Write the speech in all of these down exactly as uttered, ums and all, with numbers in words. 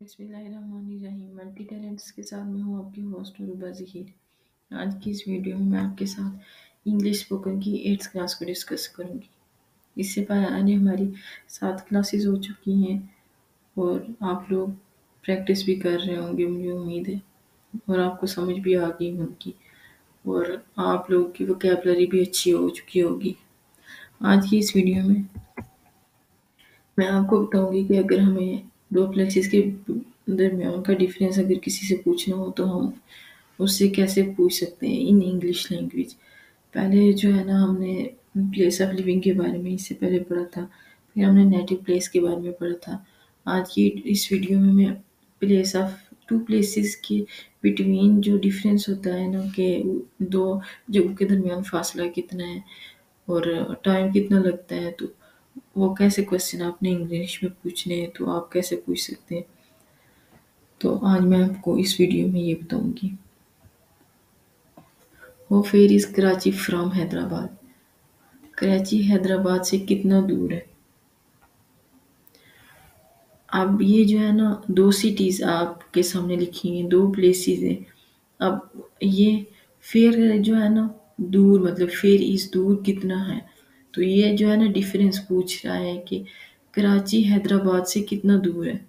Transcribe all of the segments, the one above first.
बिस्मिल्लाहिर्रहमानिर्रहीम। Multi talents के साथ मैं हूँ आपकी होस्ट उर्बा ज़हीर। आज की इस वीडियो में मैं आपके साथ इंग्लिश स्पोकन की एट्थ क्लास को डिस्कस करूँगी। इससे पहले हमारी सात क्लासेस हो चुकी हैं और आप लोग प्रैक्टिस भी कर रहे होंगे, मुझे उम्मीद है, और आपको समझ भी आ गई उनकी, और आप लोगों की वोकैबुलरी भी अच्छी हो चुकी होगी। आज की इस वीडियो में मैं आपको बताऊंगी कि अगर हमें दो प्लेसेस के दरमियान का डिफरेंस अगर किसी से पूछना हो तो हम उससे कैसे पूछ सकते हैं इन इंग्लिश लैंग्वेज। पहले जो है ना, हमने प्लेस ऑफ लिविंग के बारे में इससे पहले पढ़ा था, फिर हमने नेटिव प्लेस के बारे में पढ़ा था। आज की इस वीडियो में मैं प्लेस ऑफ टू प्लेसेस के बिटवीन जो डिफरेंस होता है ना, कि दो जगहों के दरमियान फासला कितना है और टाइम कितना लगता है, तो वो कैसे क्वेश्चन आपने इंग्लिश में पूछने हैं तो आप कैसे पूछ सकते हैं। तो आज मैं आपको इस वीडियो में ये बताऊंगी। वो far is Karachi from Hyderabad. Karachi Hyderabad से कितना दूर है। अब ये जो है ना, दो सिटीज आपके सामने लिखी हैं, दो प्लेसेस हैं। अब ये फेयर जो है ना, दूर, मतलब फेयर इज दूर कितना है, तो ये जो है ना डिफरेंस पूछ रहा है कि कराची हैदराबाद से कितना दूर है।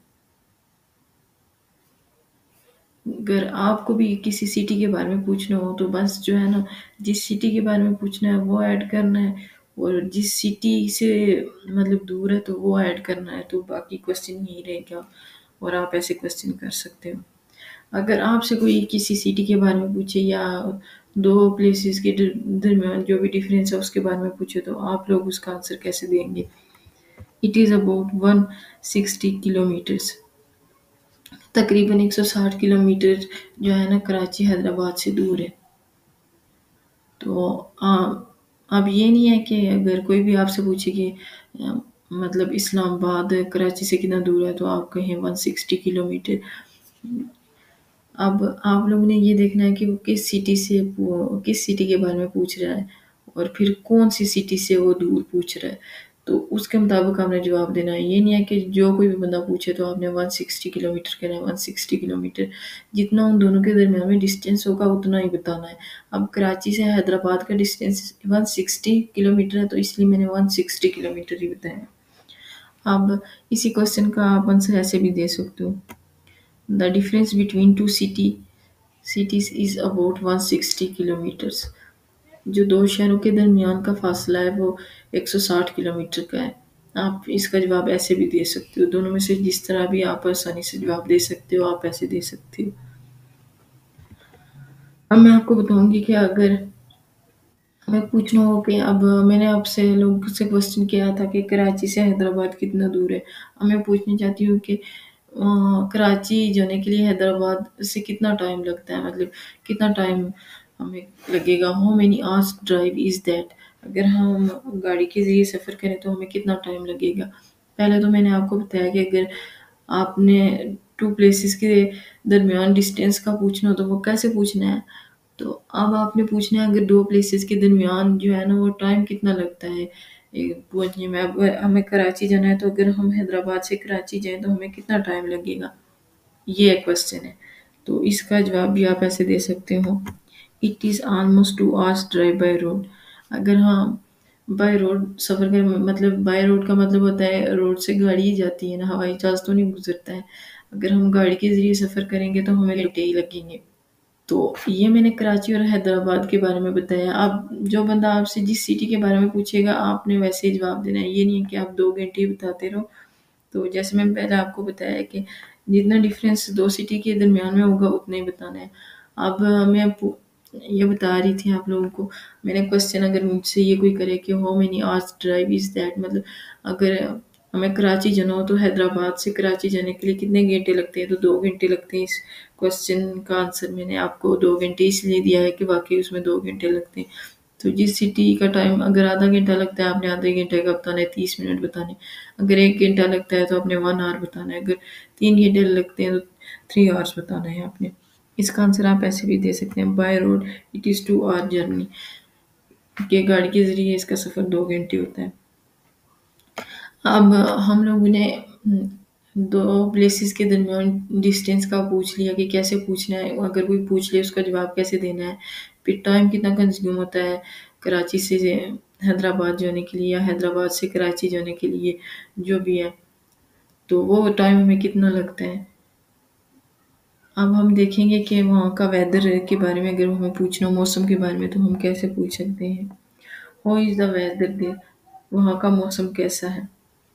अगर आपको भी किसी सिटी के बारे में पूछना हो तो बस जो है ना, जिस सिटी के बारे में पूछना है वो ऐड करना है, और जिस सिटी से मतलब दूर है तो वो ऐड करना है, तो बाकी क्वेश्चन यही रहेगा और आप ऐसे क्वेश्चन कर सकते हो। अगर आपसे कोई किसी सिटी के बारे में पूछे या दो प्लेसेस के दरमियान जो भी डिफरेंस है उसके बारे में पूछे, तो आप लोग उसका आंसर कैसे देंगे। It is about one sixty kilometres. तकरीबन एक सौ साठ किलोमीटर जो है ना कराची हैदराबाद से दूर है। तो आ, अब ये नहीं है कि अगर कोई भी आपसे पूछे कि आ, मतलब इस्लामाबाद कराची से कितना दूर है, तो आप कहें वन सिक्सटी किलोमीटर। अब आप लोगों ने ये देखना है कि वो किस सिटी से वो किस सिटी के बारे में पूछ रहा है और फिर कौन सी सिटी से वो दूर पूछ रहा है, तो उसके मुताबिक आपने जवाब देना है। ये नहीं है कि जो कोई भी बंदा पूछे तो आपने वन सिक्सटी किलोमीटर कहना है। वन सिक्सटी किलोमीटर जितना उन दोनों के दरमियान में डिस्टेंस होगा उतना ही बताना है। अब कराची से हैदराबाद का डिस्टेंस वन सिक्सटी किलोमीटर है, तो इसलिए मैंने वन सिक्सटी किलोमीटर ही बताया। अब इसी क्वेश्चन का आप आंसर ऐसे भी दे सकते हो। The difference between two city cities is about one sixty kilometres. जो दो शहरों के दरमियान का फासला है वो एक सौ साठ किलोमीटर का है। आप इसका जवाब ऐसे भी दे सकते हो। दोनों में से जिस तरह भी आप आसानी से जवाब दे सकते हो, आप ऐसे दे सकते हो। अब मैं आपको बताऊंगी कि अगर हमें पूछना हो कि अब मैंने आपसे लोगों से क्वेश्चन किया था कि कराची से हैदराबाद कितना दूर है। अब मैं पूछना चाहती हूँ कि अ, कराची जाने के लिए हैदराबाद से कितना टाइम लगता है, मतलब कितना टाइम हमें लगेगा। How many hours drive is that. अगर हम गाड़ी के जरिए सफ़र करें तो हमें कितना टाइम लगेगा। पहले तो मैंने आपको बताया कि अगर आपने टू प्लेसेस के दरमियान डिस्टेंस का पूछना हो तो वो कैसे पूछना है। तो अब आपने पूछना है अगर दो प्लेसेस के दरमियान जो है ना वो टाइम कितना लगता है एक पहुंचने में। अब हमें कराची जाना है तो अगर हम हैदराबाद से कराची जाएं तो हमें कितना टाइम लगेगा, ये एक क्वेश्चन है। तो इसका जवाब भी आप ऐसे दे सकते हो। It is almost two hours drive by road. अगर हम बाय रोड सफ़र करें, मतलब बाय रोड का मतलब होता है रोड से गाड़ी ही जाती है ना, हवाई जहाज़ तो नहीं गुजरता है। अगर हम गाड़ी के ज़रिए सफ़र करेंगे तो हमें घंटे ही लगेंगे। तो ये मैंने कराची और हैदराबाद के बारे में बताया। अब जो बंदा आपसे जिस सिटी के बारे में पूछेगा आपने वैसे ही जवाब देना है। ये नहीं है कि आप दो घंटे ही बताते रहो। तो जैसे मैं पहले आपको बताया कि जितना डिफरेंस दो सिटी के दरमियान में होगा उतना ही बताना है। अब मैं ये बता रही थी आप लोगों को, मैंने क्वेश्चन अगर मुझसे ये कोई करे कि how many hours drive is that, मतलब अगर हमें कराची जाना हो तो हैदराबाद से कराची जाने के लिए कितने घंटे लगते हैं, तो दो घंटे लगते हैं। इस क्वेश्चन का आंसर मैंने आपको दो घंटे इसलिए दिया है कि वाकई उसमें दो घंटे लगते हैं। तो जिस सिटी का टाइम अगर आधा घंटा लगता है आपने आधे घंटे का बताना है, तीस मिनट बताने। अगर एक घंटा लगता है तो आपने वन आवर बताना है। अगर तीन घंटे लगते हैं तो थ्री आवर्स बताना है आपने। इसका आंसर आप ऐसे भी दे सकते हैं। By road it is two hour journey, के गाड़ी के ज़रिए इसका सफ़र दो घंटे होता है। अब हम लोगों ने दो प्लेसेस के दरमियान डिस्टेंस का पूछ लिया कि कैसे पूछना है, अगर कोई पूछ ले उसका जवाब कैसे देना है। फिर टाइम कितना कंज्यूम होता है कराची से हैदराबाद जाने के लिए या हैदराबाद से कराची जाने के लिए, जो भी है, तो वो टाइम हमें कितना लगता है। अब हम देखेंगे कि वहाँ का वेदर के बारे में अगर हमें पूछना हो, मौसम के बारे में, तो हम कैसे पूछ सकते हैं। How is the weather there, वहाँ का मौसम कैसा है।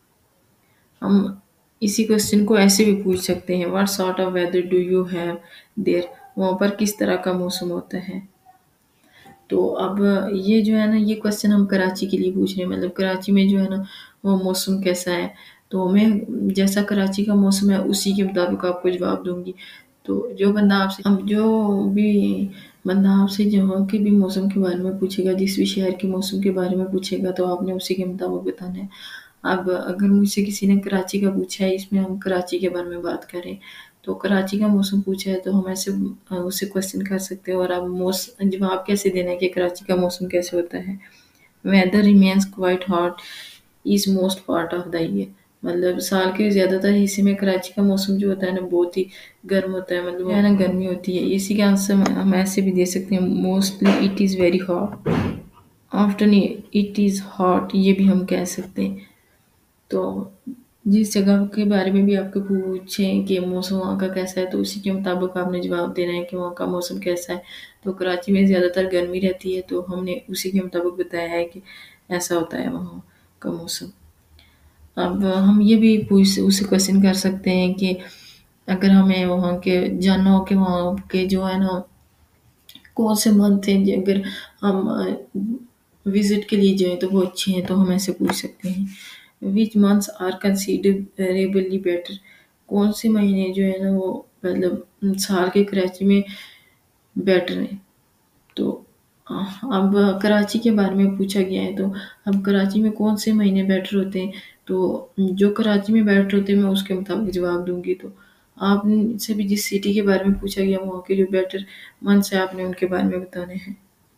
हम इसी क्वेश्चन को ऐसे भी पूछ सकते हैं, what sort of weather do you have there, वहाँ पर किस तरह का मौसम होता है। तो अब ये जो है ना, ये क्वेश्चन हम कराची के लिए पूछ रहे हैं, मतलब कराची में जो है ना वो मौसम कैसा है। तो मैं जैसा कराची का मौसम है उसी के मुताबिक आपको जवाब दूंगी। तो जो बंदा आपसे अब जो भी बंदा आपसे जहाँ के भी मौसम के बारे में पूछेगा, जिस भी शहर के मौसम के बारे में पूछेगा, तो आपने उसी के मुताबिक बताना है। अब अगर मुझसे किसी ने कराची का पूछा है, इसमें हम कराची के बारे में बात करें, तो कराची का मौसम पूछा है तो हम ऐसे अ, उससे क्वेश्चन कर सकते हैं। और अब मौसम जवाब कैसे देना है कि कराची का मौसम कैसे होता है। Weather remains quite hot is most part of the year, मतलब साल के ज़्यादातर हिस्से में कराची का मौसम जो होता है ना बहुत ही गर्म होता है, मतलब है ना गर्मी होती है। इसी के आंसर हम ऐसे भी दे सकते हैं, mostly it is very hot, often it is hot, ये भी हम कह सकते हैं। तो जिस जगह के बारे में भी आपको पूछें कि मौसम वहाँ का कैसा है, तो उसी के मुताबिक आपने जवाब देना है कि वहाँ का मौसम कैसा है। तो कराची में ज़्यादातर गर्मी रहती है, तो हमने उसी के मुताबिक बताया है कि ऐसा होता है वहाँ का मौसम। अब हम ये भी पूछ उससे क्वेश्चन कर सकते हैं कि अगर हमें वहाँ के जानना हो कि वहाँ के जो है ना कौन से मंथ हैं, जे अगर हम विजिट के लिए जाएं तो वो अच्छे हैं, तो हम ऐसे पूछ सकते हैं। Which months are considerably better, कौन से महीने जो है ना वो मतलब साल के कराची में बेटर हैं। तो अ, अब कराची के बारे में पूछा गया है, तो अब कराची में कौन से महीने बेटर होते हैं, तो जो कराची में बेटर होते हैं मैं उसके मुताबिक जवाब दूंगी। तो आपसे भी जिस सिटी के बारे में पूछा गया वहाँ के जो बेटर मंथ्स है आपने उनके बारे में बताने हैं।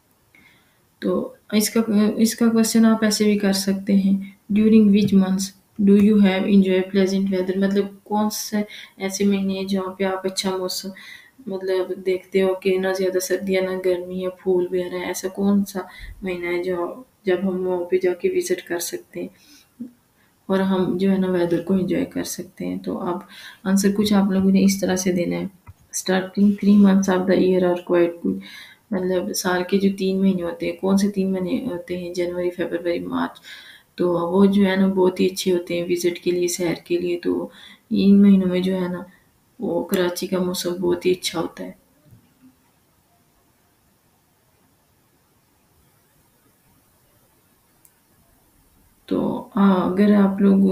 तो इसका इसका क्वेश्चन आप ऐसे भी कर सकते हैं, during which months do you have enjoy pleasant weather, मतलब कौन से ऐसे महीने हैं जहाँ पे आप अच्छा मौसम मतलब देखते हो कि ना ज़्यादा सर्दी है ना गर्मी है, फूल वगैरह है, ऐसा कौन सा महीना है जो जब हम वहाँ पे जाके विजिट कर सकते हैं और हम जो है ना वेदर को एंजॉय कर सकते हैं। तो आप आंसर कुछ आप लोगों ने इस तरह से देना है। Starting three months of the year are quite good, मतलब साल के जो तीन महीने होते हैं, कौन से तीन महीने होते हैं, जनवरी फरवरी मार्च, तो वो जो है ना बहुत ही अच्छे होते हैं विजिट के लिए, सैर के लिए। तो इन महीनों में जो है ना वो कराची का मौसम बहुत ही अच्छा होता है। तो हाँ, अगर आप लोग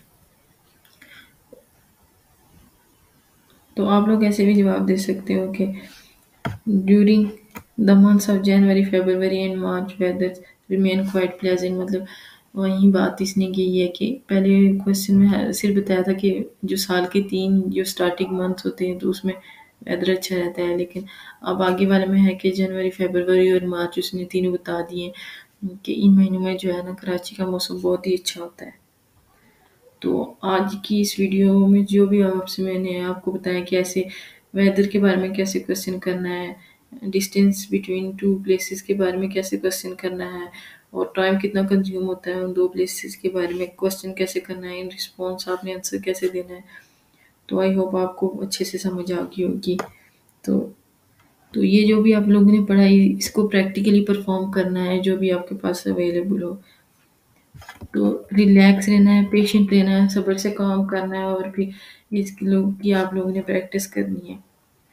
तो आप लोग ऐसे भी जवाब दे सकते हो कि during the months of January February and March weather remain quite pleasant, मतलब वही बात इसने की है कि पहले क्वेश्चन में है- सिर्फ बताया था कि जो साल के तीन जो स्टार्टिंग मंथ होते हैं तो उसमें वेदर अच्छा रहता है, लेकिन अब आगे वाले में है कि जनवरी फरवरी और मार्च उसने तीनों बता दिए कि इन महीनों में जो है ना कराची का मौसम बहुत ही अच्छा होता है। तो आज की इस वीडियो में जो भी आपसे मैंने आपको बताया कि ऐसे वेदर के बारे में कैसे क्वेश्चन करना है, डिस्टेंस बिटवीन टू प्लेसेस के बारे में कैसे क्वेश्चन करना है, और टाइम कितना कंज्यूम होता है उन दो प्लेसेस के बारे में क्वेश्चन कैसे करना है, इन रिस्पॉन्स आपने आंसर कैसे देना है। तो आई होप आपको अच्छे से समझ आ गई होगी। तो तो ये जो भी आप लोगों ने पढ़ाई इसको प्रैक्टिकली परफॉर्म करना है, जो भी आपके पास अवेलेबल हो। तो रिलैक्स रहना है, पेशेंट रहना है, सब्र से काम करना है, और फिर इसकी लोग की आप लोगों ने प्रैक्टिस करनी है।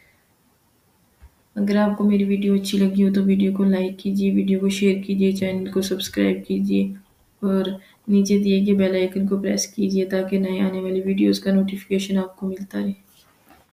अगर आपको मेरी वीडियो अच्छी लगी हो तो वीडियो को लाइक कीजिए, वीडियो को शेयर कीजिए, चैनल को सब्सक्राइब कीजिए और नीचे दिए गए बेल आइकन को प्रेस कीजिए ताकि नए आने वाली वीडियोस का नोटिफिकेशन आपको मिलता रहे।